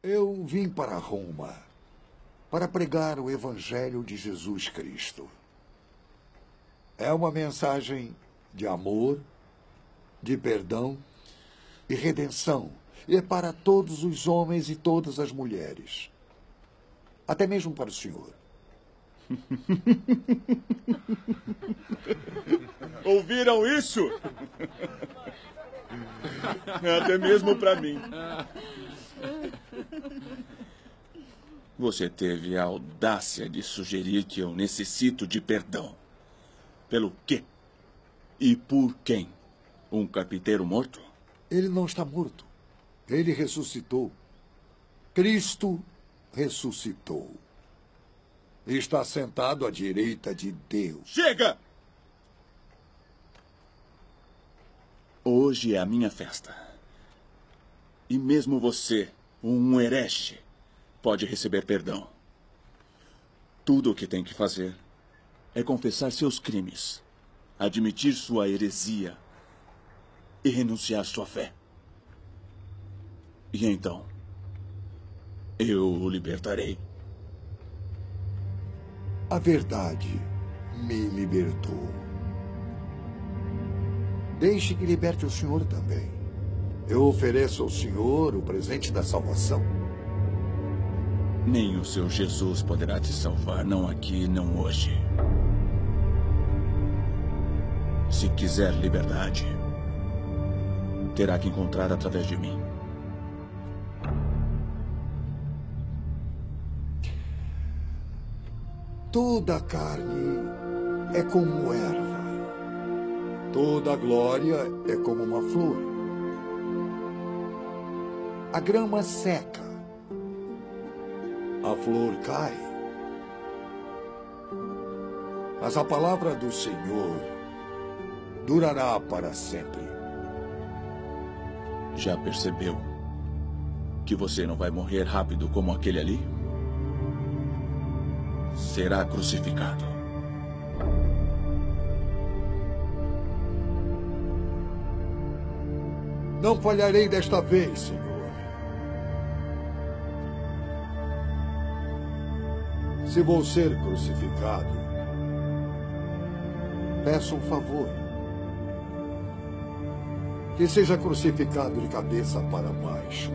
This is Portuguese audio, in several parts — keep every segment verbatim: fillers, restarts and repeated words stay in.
Eu vim para Roma para pregar o Evangelho de Jesus Cristo. É uma mensagem de amor, de perdão e redenção. E é para todos os homens e todas as mulheres. Até mesmo para o senhor. Ouviram isso? Até mesmo para mim. Você teve a audácia de sugerir que eu necessito de perdão. Pelo quê? E por quem? Um carpinteiro morto? Ele não está morto. Ele ressuscitou. Cristo ressuscitou. Está sentado à direita de Deus. Chega! Hoje é a minha festa. E mesmo você, um herege, pode receber perdão. Tudo o que tem que fazer é confessar seus crimes, admitir sua heresia e renunciar sua fé. E então, eu o libertarei. A verdade me libertou. Deixe que liberte o senhor também. Eu ofereço ao senhor o presente da salvação. Nem o seu Jesus poderá te salvar, não aqui, não hoje. Se quiser liberdade, terá que encontrar através de mim. Toda a carne é como erva. Toda a glória é como uma flor. A grama seca. A flor cai. Mas a palavra do Senhor durará para sempre. Já percebeu que você não vai morrer rápido como aquele ali? Será crucificado. Não falharei desta vez, Senhor. Se vou ser crucificado, peço um favor. Que seja crucificado de cabeça para baixo.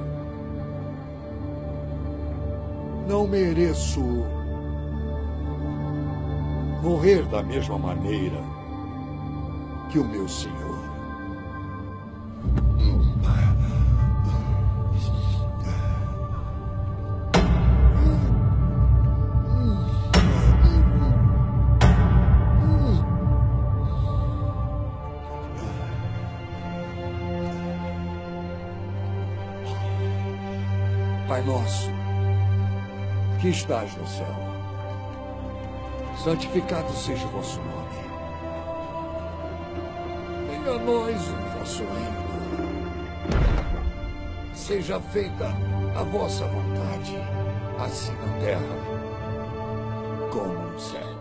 Não mereço morrer da mesma maneira que o meu Senhor. Pai nosso, que estás no céu, santificado seja o vosso nome. Venha a nós o vosso reino. Seja feita a vossa vontade, assim na terra como no céu.